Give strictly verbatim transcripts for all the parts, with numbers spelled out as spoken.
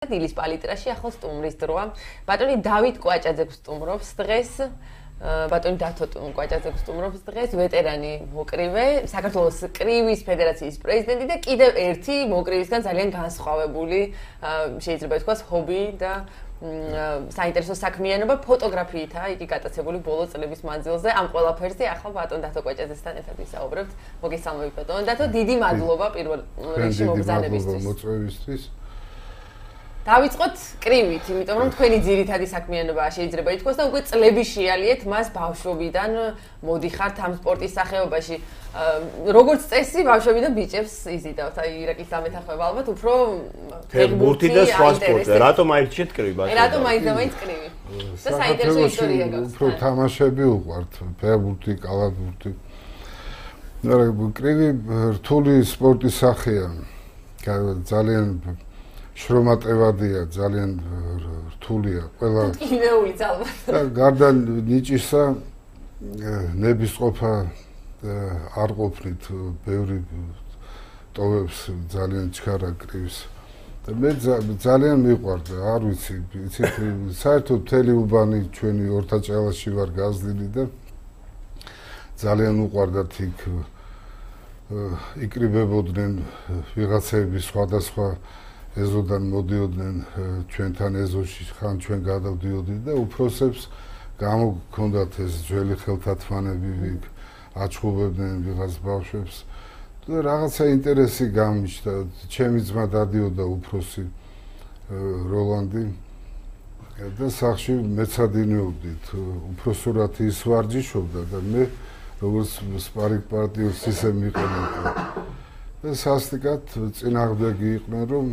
დილის პალიტრაში ახლა სტუმრის დროა. ბატონი დავით კვაჭაძე სტუმრობს დღეს. ბატონი დათო კვაჭაძე სტუმრობს დღეს, ვეტერანი მოკრივე, საქართველოს კრივის ფედერაციის პრეზიდენტი და კიდევ ერთი მოკრივისგან ძალიან განსხვავებული, შეიძლება ითქვას, ჰობი და საინტერესო საქმიანობა ფოტოგრაფიითაა იგი გატაცებული ბოლო წლების მანძილზე. ამ ყველაფერზე ახლა ბატონ დათო კვაჭაძესთან ერთად ვისაუბრებთ. მოგესალმებით ბატონ დათო, დიდი მადლობა პირველ რიგში მოგზაურობისთვის. მოწვევისთვის. დავიწყოთ კრივით, იმიტომ რომ თქვენი ძირითადი საქმიანობაა შეიძლება ითქვას და უკვე წლები შეალიეთ მას ბავშვობიდან მოდიხართ ამ სპორტის სახეობაში. როგორც წესი ბავშვებიდან ბიჭებს იზიდავთ, აი ირაკლის დამეთახმება ალბათ უფრო ფეხბურთი და სხვა სპორტი. რატომ აირჩიეთ კრივი ბატონო? რატომ აირჩიეთ მაინც კრივი? და საინტერესო ისტორია გაქვს. უფრო თამაშები უყვართ, ფეხბურთი, კალათბურთი. კრივი რთული სპორტის სახეა. ძალიან შრომატევადია, ძალიან რთულია. ყველა კინეულიც ალბათ. და გარდა ნიჭისა ნებისყოფა არ ყოფნით, ბევრი ტოვებს ძალიან ჩქარა კრივს. და მე ძალიან მიყვარდა, არ ვიცი, იცით, საერთოდ მთელი უბანი ჩვენი ორთაჭალაში ვარ გაზრდილი და ძალიან უყვარდათ იქ იკრიბებოდნენ ვიღაცები სხვადასხვა ეზოდან მოდიოდნენ ჩვენთან ეზოში, ხან ჩვენ გადავდიოდით და უფროსებს გამოგქონდათ ეს ძველი ხელთათმანები, აჩხუბებდნენ ვიღაც ბავშვებს და რაღაცა ინტერესი გამიჩნდა. ჩემი ძმა დადიოდა უფროსი როლანდი და სახში მეცადინეობდით. უფროსურად ის ვარჯიშობდა და მე როგორც სპარინგ პარტნიორს ისე მიყენებდი. და სასტიკად წინააღმდეგი იყვნენ რომ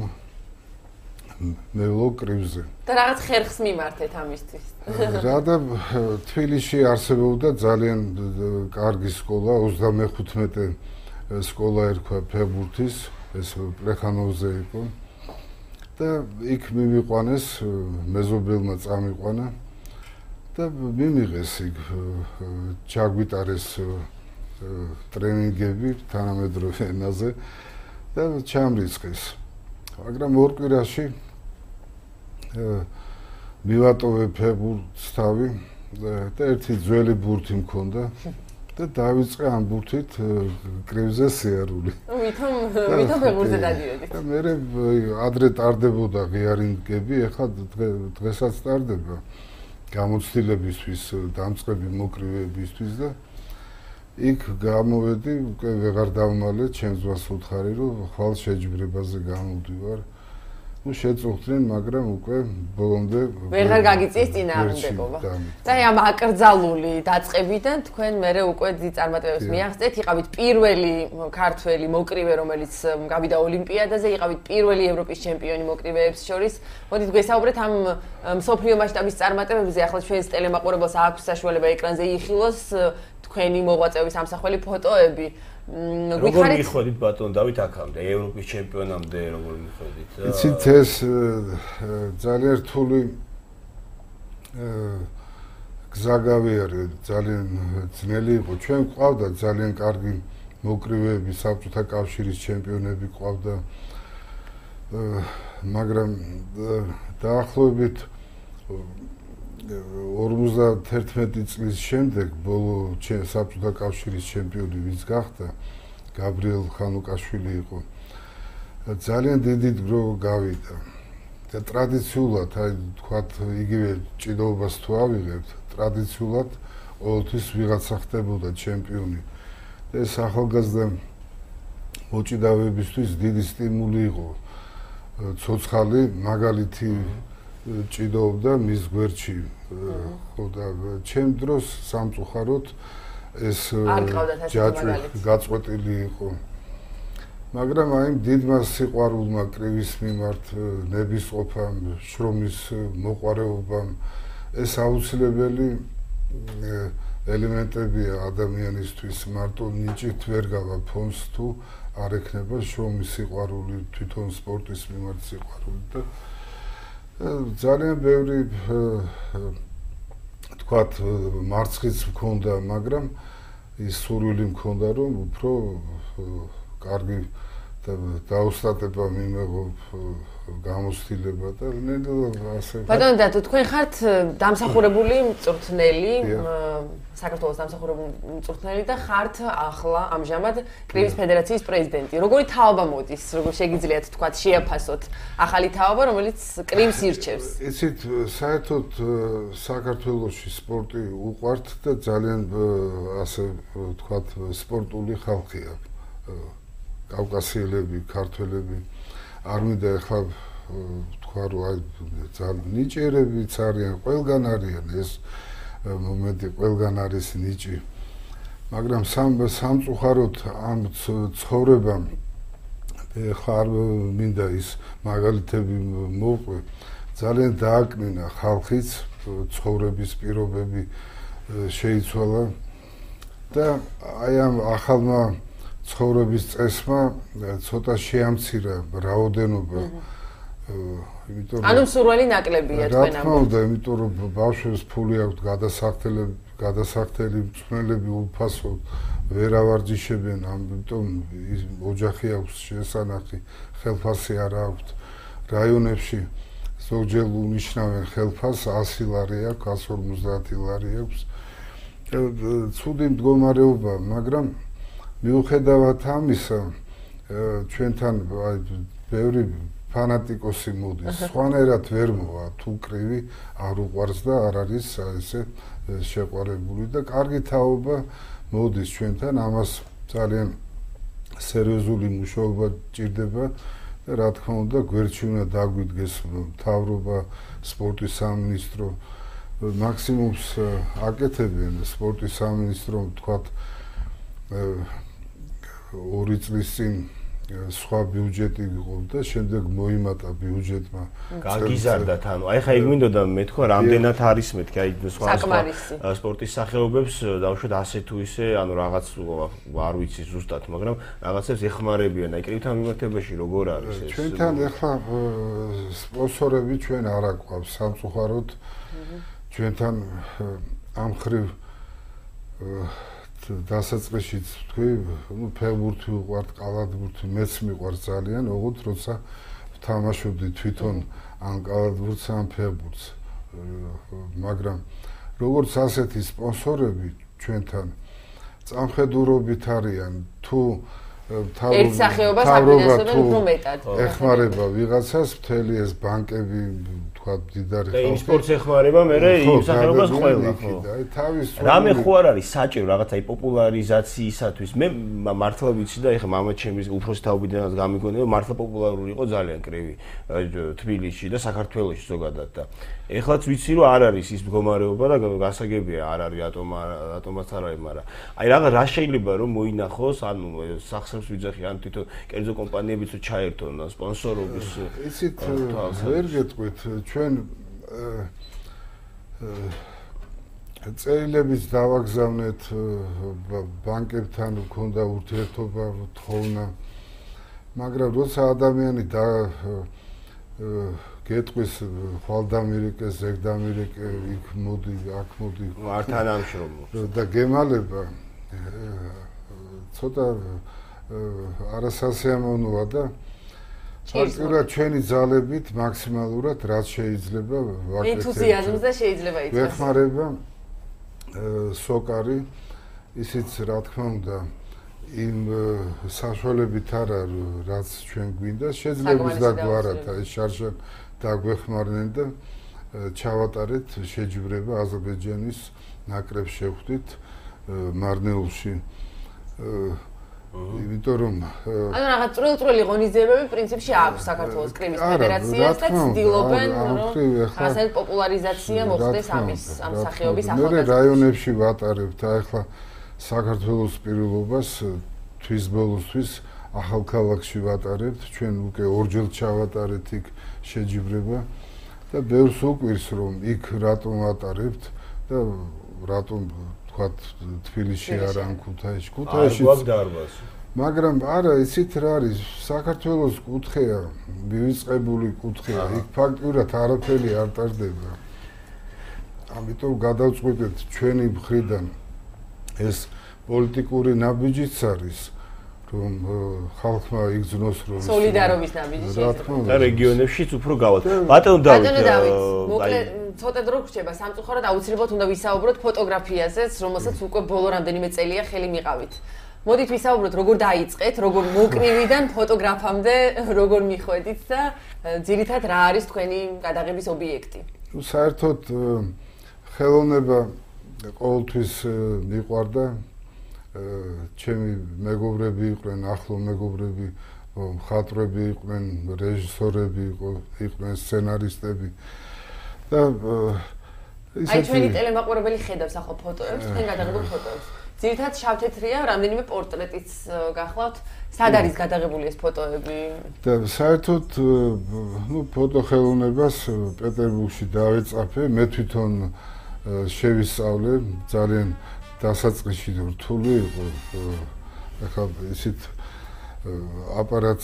მე ვლო კრივზე. და რაღაც ხერხს მიმართეთ ამისთვის. რა და თბილისში არსებობდა ძალიან კარგი სკოლა, ოცდამეხუთმეტე სკოლა ერქვა ფეხბურთის, ეს პლეხანოვზე იყო. და იქ მიმიყვანეს, მეზობელმა წამიყვანა და მიმიღეს იქ ჩაგვიტარეს ტრენინგები თანამედროვე ენაზე და ჩამრიცხეს. მაგრამ ორ კვირაში მივატოვე ფეხბურთს თავი და ერთი ძველი ბურთი მქონდა და დავიწყე ამ ბურთით კრივზე სიარული. ვითომ ვითომ ფეხბურთზე დადიოდით? და მე ადრე ტარდებოდა ღიარინგები, ეხლა დღესაც ტარდება გამოცდილებისთვის, დამწყები მოკრივეებისთვის და იქ გამოვედი, უკვე ვეღარ დავმალე, ჩემს ძმას უთხარი, რომ ხვალ შეჯიბრებაზე გამოვდივარ. ნუ შეწუხდნენ, მაგრამ უკვე ბოლომდე ვეღარ გაგიწიეს წინააღმდეგობა. და აი ამ აკრძალული დაწყებიდან თქვენ მერე უკვე დიდ წარმატებებს მიაღწიეთ, იყავით პირველი ქართველი მოკრივე, რომელიც გავიდა ოლიმპიადაზე, იყავით პირველი ევროპის ჩემპიონი მოკრივეებს შორის. მოდით გვესაუბრეთ ამ მსოფლიო მასშტაბის წარმატებებზე, ახლა ჩვენს ტელემაყურებელს აქვს საშუალება ეკრანზე იხილოს თქვენი მოღვაწეობის ამსახველი ფოტოები. როგორ მიხვედით ბატონ დავით აქამდე, ევროპის ჩემპიონამდე როგორ მიხვედით? იცით ეს ძალიან რთული გზა გავიარე, ძალიან ძნელი იყო. ჩვენ გვყავდა ძალიან კარგი მოკრივეები, საბჭოთა კავშირის ჩემპიონები გვყავდა. მაგრამ დაახლოებით ორმოცდაათერთმეტი წლის შემდეგ ბოლო საბჭოთა კავშირის ჩემპიონი ვინც გახდა, გაბრიელ ხანუკაშვილი იყო. ძალიან დიდი დრო გავიდა. და ტრადიციულად, აი თქვათ, იგივე ჭიდაობას თუ ავიღებთ, ტრადიციულად ყოველთვის ვიღაცა ხდებოდა ჩემპიონი. და ეს ახალგაზრდა მოჭიდავეებისთვის დიდი სტიმული იყო. ცოცხალი მაგალითი ჭიდაობდა მის გვერდში. ხო და ჩემ დროს სამწუხაროდ ეს ჯაჭვი გაწყვეტილი იყო. მაგრამ აი დიდმა სიყვარულმა კრივის მიმართ, ნებისყოფამ, შრომის მოყვარეობამ ეს აუცილებელი ელემენტებია ადამიანისთვის. მარტო ნიჭით ვერ გავა ფონს თუ არ ექნება შრომის სიყვარული, თვითონ სპორტის მიმართ სიყვარული და ძალიან ბევრი თქვათ მარცხიც მქონდა, მაგრამ ის სურვილი მქონდა რომ უფრო კარგი და დაუსტატება მიმეღო გამოცდილება და ნედლ ასე. ბატონო და თქვენ ხართ დამსახურებული მწვრთნელი, საქართველოს დამსახურებული მწვრთნელი და ხართ ახლა ამჟამად კრივის ფედერაციის პრეზიდენტი. როგორი თაობა მოდის, როგორ შეგიძლიათ თქვა შეაფასოთ ახალი თაობა, რომელიც კრივს ირჩევს? იცით, საერთოდ საქართველოში სპორტი უყვართ და ძალიან ასე ვთქვათ სპორტული ხალხია. კავკასიელები, ქართველები არ მინდა ახლა თქვა რომ აი ძალიან ნიჭიერებიც არიან, ყველგან არიან ეს მომენტი, ყველგან არის ნიჭი. მაგრამ სამწუხაროდ ამ ცხოვრებამ ახლა არ მინდა ის მაგალითები მოვყვე. ძალიან დააკნინა ხალხიც, ცხოვრების პირობები შეიცვალა და აი ამ ახალმა ცხოვრების წესმა ცოტა შეამცირა რაოდენობა. იმიტომ რომ ანუ მსურველი ნაკლებია თქვენ ამბობთ. რა თქმა უნდა, იმიტომ რომ ბავშვებს ფული აქვთ, გადასახდელები, გადასახდელი მწვრთნელები უფასოდ ვერ ავარჯიშებენ, ამიტომ ოჯახი აქვს შესანახი, ხელფასი არ აქვთ. რაიონებში ზოგჯერ უნიშნავენ ხელფასს ასი ლარი აქვს, ასი ორმოცდაათი ლარი აქვს. ცუდი მდგომარეობა, მაგრამ მიუხედავად ამისა, ჩვენთან აი ბევრი ფანატიკოსი მოდის. სხვანაირად ვერ მოვა, თუ კრივი არ უყვარს და არ არის ესე შეყვარებული და კარგი თაობა მოდის ჩვენთან, ამას ძალიან სერიოზული მუშაობა ჭირდება და რა თქმა უნდა, გვერდში უნდა დაგვიდგეს მთავრობა, სპორტის სამინისტრო, მაქსიმუმს აკეთებენ სპორტის სამინისტრო, თქვათ ორი წლის წინ სხვა ბიუჯეტი იყო და შემდეგ მოიმატა ბიუჯეტმა. გაგიზარდათ, ანუ აი ხა იგვინდოდა მე თქვა, რამდენად არის მეთქი, აი სხვა სხვა სპორტის სახეობებს დავუშვათ ასე თუ ისე, ანუ რაღაც არ ვიცი ზუსტად, მაგრამ რაღაცებს ეხმარებიან, აი კრივთან მიმართებაში როგორ არის ეს? ჩვენთან ახლა სპონსორები ჩვენ არ აყვავს სამწუხაროდ. ჩვენთან ამ ხრივ დასაწყისშიც თქვი, ნუ ფეხბურთი უყვართ, კალათბურთი მეც მიყვარს ძალიან, ოღონდ როცა ვთამაშობდი თვითონ ან კალათბურთს, ან ფეხბურთს. მაგრამ როგორც ასეთი სპონსორები ჩვენთან წამხედურობით არიან, თუ ერთ სახეობას აფინანსებენ უფრო მეტად. ეხმარება ვიღაცას, მთელი ეს ბანკები თქვა დიდარი ხალხი. და სპორტს ეხმარება მე იმ სახეობას ყველა, ხო. აი თავის რამე ხო არ არის საჭირო რაღაცა პოპულარიზაციისათვის. მე მართლა ვიცი და ეხლა მამა ჩემის უფროსი თაობიდანაც გამიგონია, მართლა პოპულარული იყო ძალიან კრივი თბილისში და საქართველოში ზოგადად და ეხლაც ვიცი რომ არ არის ის მდგომარეობა და გასაგებია არ არის ატომა ატომაც არ არის, მაგრამ აი რაღა რა შეიძლება რომ მოინახოს, ანუ სახსრებს ვიძახი, ან თვითონ კერძო კომპანიებიც რო ჩაერთონ სპონსორობის. იცით, ვერ გეტყვით, ჩვენ წერილებით დავაგზავნეთ ბანკებთან, გქონდა ურთიერთობა, თხოვნა, მაგრამ როცა ადამიანი და გეტყვის ხვალდამირიკე, ზეგდამირიკე, იქ მოდი, აქ მოდი, არ თანამშრომლობს და გემალება ცოტა არასასიამოვნოა და ფაქტურად ჩვენი ძალებით მაქსიმალურად რაც შეიძლება ვაკეთებთ. ენთუზიაზმს და შეიძლება იწვევს. ვეხმარება სოკარი, ისიც რა თქმა უნდა იმ საშუალებით არა რაც ჩვენ გვინდა, შეძლებს და გვარად ეს შარშან დაგვეხმარნენ და ჩავატარეთ შეჯიბრება აზერბაიჯანის ნაკრებს შევხვდით მარნეულში. იმიტომ რომ ანუ რაღაც წვრილ-წვრილი ღონისძიებები პრინციპში აქვს საქართველოს კრივის ფედერაციას და ცდილობენ რომ ასე პოპულარიზაცია მოხდეს ამის ამ სახეობის ახალგაზრდებში. მე რაიონებში ვატარებთ, ახლა საქართველოს პირობობას თვის ბოლოსთვის ახალქალაქში ვატარებთ, ჩვენ უკვე ორჯერ ჩავატარეთ იქ შეჯიბრება და ბევრს უყვირს რომ იქ რატომ ვატარებთ და რატომ თქვათ თბილისში არ ან ქუთაისში, ქუთაისში გვაქვს დარბაზი. მაგრამ არა, იცით რა არის, საქართველოს კუთხეა, მივიწყებული კუთხეა, იქ ფაქტურად არაფერი არ ტარდება. ამიტომ გადავწყვიტეთ ჩვენი მხრიდან ეს პოლიტიკური ნაბიჯიც არის, რომ ხალხმა იგრძნოს რომ სოლიდარობის ნაბიჯი შეიძლება და რეგიონებშიც უფრო გავად. ბატონო დავით, მოკლე ცოტა დრო გრჩება სამწუხაროდ აუცილებლად უნდა ვისაუბროთ ფოტოგრაფიაზეც, რომელსაც უკვე ბოლო რამდენიმე წელია ხელი მიყავით. მოდით ვისაუბროთ როგორ დაიწყეთ, როგორ მოკრივიდან ფოტოგრაფამდე როგორ მიხვედით და ძირითადად რა არის თქვენი გადაღების ობიექტი? ნუ საერთოდ ხელოვნება ყოველთვის მიყვარდა. ჩემი მეგობრები იყვნენ, ახლო მეგობრები, მხატვრები იყვნენ, რეჟისორები იყვნენ, სცენარისტები და ისეთი აი ჩვენი ტელემაყურებელი ხედავს ახლა ფოტოებს, თქვენ გადაღებულ ფოტოებს. ძირითადად შავ-თეთრია, რამდენიმე პორტრეტიც გახლავთ. სად არის გადაღებული ეს ფოტოები? და საერთოდ ნუ ფოტოხელოვნებას პეტერბურგში დავეწაფე, მე თვითონ შევისწავლე, ძალიან დასაწყისში რთული იყო. ახლა ისეთ აპარატს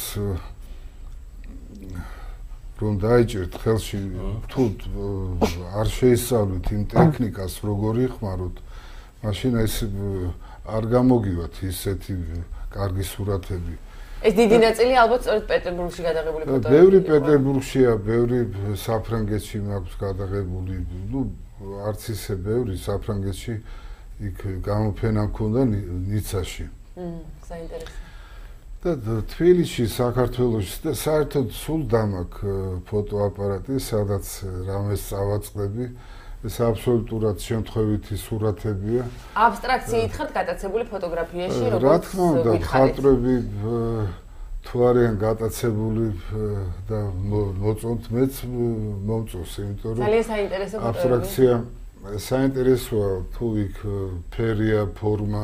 რომ დაიჭერთ ხელში, თუ არ შეისწავლეთ იმ ტექნიკას, როგორ იხმაროთ, მაშინ ეს არ გამოგივათ ისეთი კარგი სურათები. ეს დიდი ნაწილი ალბათ სწორედ პეტერბურგში გადაღებული ფოტოები. ბევრი პეტერბურგშია, ბევრი საფრანგეთში მაქვს გადაღებული. ნუ არც ისე ბევრი საფრანგეთში იქ გამოფენა მქონდა ნიცაში. მმ, საინტერესო. და თბილისში, საქართველოში და საერთოდ სულ დამაქვს ფოტოაპარატი, სადაც რამეს წავაწყდები. ეს აბსოლუტურად შემთხვევითი სურათებია. აბსტრაქციით ხართ გატაცებული ფოტოგრაფიაში, როგორც რა თქმა უნდა, მხატვრები თუ არიან გატაცებული და მოწონთ, მეც მომწონს, იმიტომ რომ ძალიან საინტერესო ფოტოები. აბსტრაქცია საინტერესოა, თუ იქ ფერია, ფორმა,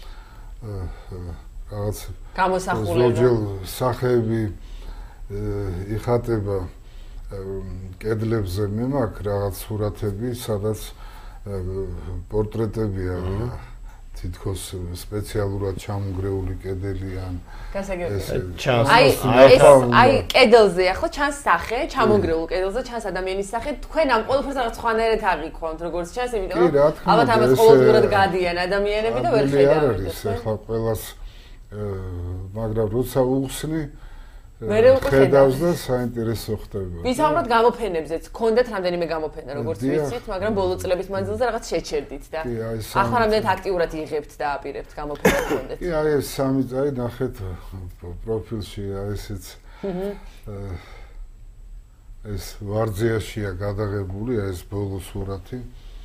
რაღაც გამოსახულება. ზოგჯერ სახეები იხატება კედლებზე. მე მაქვს რაღაც სურათები, სადაც პორტრეტებია თითქოს სპეციალურად ჩამონგრეული კედელი ან აი ეს აი კედელზე ახლა ჩანს სახე, ჩამონგრეულ კედელზე ჩანს ადამიანის სახე, თქვენ ამ ყველაფერს რაღაც სხვანაირად აღიქვამთ, როგორც ჩანს, იმიტომ რომ ალბათ ამას ყოველდღურად გადიან ადამიანები და ვერ ხედავთ. ეს ახლა ყველას მაგრამ როცა უხსნი მერე უკვე ხედავს და საინტერესო ხდება. ვისაუბროთ გამოფენებზეც. გქონდათ რამდენიმე გამოფენა, როგორც ვიცით, მაგრამ ბოლო წლების მანძილზე რაღაც შეჩერდით და ახლა რამდენად აქტიურად იღებთ და აპირებთ გამოფენას გქონდეთ. კი, აი ეს სამი წელი ნახეთ პროფილში, აი ესეც ეს ვარძიაშია გადაღებული, ეს ბოლო სურათი.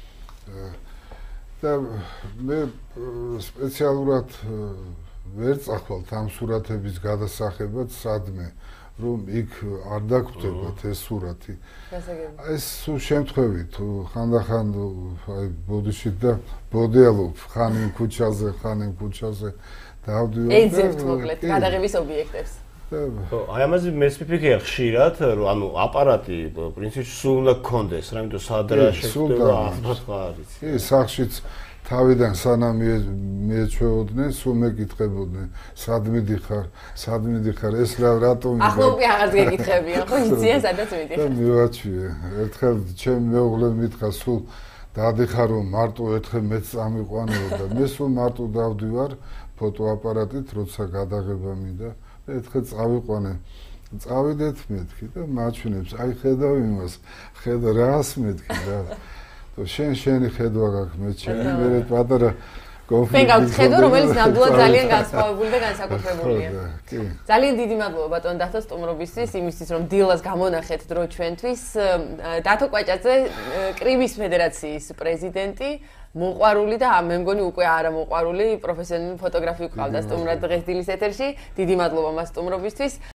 და მე სპეციალურად ვერ წახვალთ ამ სურათების გადასახებად სადმე, რომ იქ არ დაგხვდებათ ეს სურათი. ეს სულ შემთხვევით, თუ ხანდახან აი ბოდიში და ბოდიალობ, ხან იმ ქუჩაზე, ხან იმ ქუჩაზე დავდივარ. ეძებთ მოკლედ გადაღების ობიექტებს. აი ამაზე მეც მიფიქრია ხშირად, რომ ანუ აპარატი პრინციპში სულ უნდა გქონდეს, რა იმიტომ სადრა შეხვდება ახლა არის. კი, სახშიც თავიდან სანამ მიეჩვეოდნენ, სულ მეკითხებოდნენ, სად მიდიხარ, სად მიდიხარ, ეს რა რატომ იდა? ახლა უკვე აღარ გეკითხებიან, ხო იციან სადაც მიდიხარ. და მივაჩვიე. ერთხელ ჩემ მეუღლემ მითხრა, სულ დადიხარ რომ მარტო ერთხელ მეც წამიყვანეო და მე სულ მარტო დავდივარ ფოტოაპარატით, როცა გადაღება მინდა. ერთხელ წავიყვანე. წავიდეთ მეთქი და მაჩვენებს, აი ხედავ იმას, ხედა რას მეთქი და შენ შენი ხედვა გაქვს, მე ჩემი მერე პატარა კონფლიქტი. მე გაქვს ხედვა, რომელიც ნამდვილად ძალიან განსხვავებული და განსაკუთრებულია. ძალიან დიდი მადლობა ბატონ დათო სტუმრობისთვის, იმისთვის რომ დილას გამონახეთ დრო ჩვენთვის. დათო კვაჭაძე, კრივის ფედერაციის პრეზიდენტი, მოყვარული და მე მგონი უკვე არა მოყვარული პროფესიონალი ფოტოგრაფი ყავდა სტუმრად დღეს დილის ეთერში. დიდი მადლობა მას სტუმრობისთვის.